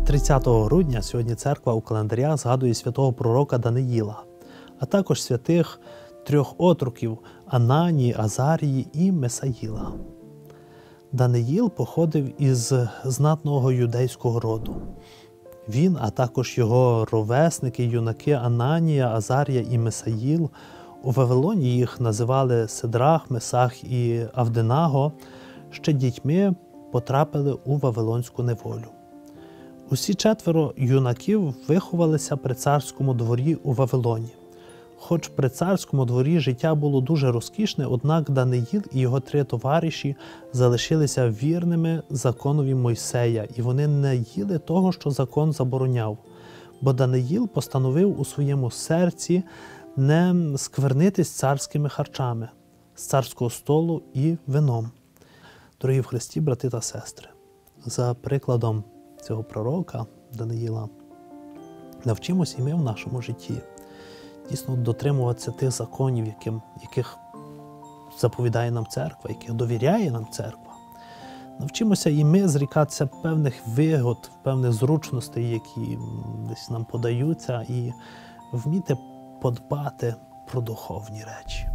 30 грудня сьогодні церква у календарях згадує святого пророка Даниїла, а також святих трьох отроків Ананії, Азарії і Мисаїла. Даниїл походив із знатного юдейського роду. Він, а також його ровесники, юнаки Ананія, Азарія і Мисаїл, у Вавилоні їх називали Сидрах, Месах і Авденаго, ще дітьми потрапили у Вавилонську неволю. Усі четверо юнаків виховалися при царському дворі у Вавилоні. Хоч при царському дворі життя було дуже розкішне, однак Даниїл і його три товариші залишилися вірними законові Мойсея, і вони не їли того, що закон забороняв. Бо Даниїл постановив у своєму серці не сквернитись царськими харчами, з царського столу і вином. Дорогі в Христі, брати та сестри, за прикладом цього пророка Даниїла навчимося і ми в нашому житті дійсно дотримуватися тих законів, яких заповідає нам церква, яких довіряє нам церква. Навчимося і ми зрікатися певних вигод, певних зручностей, які десь нам подаються, і вміти подбати про духовні речі.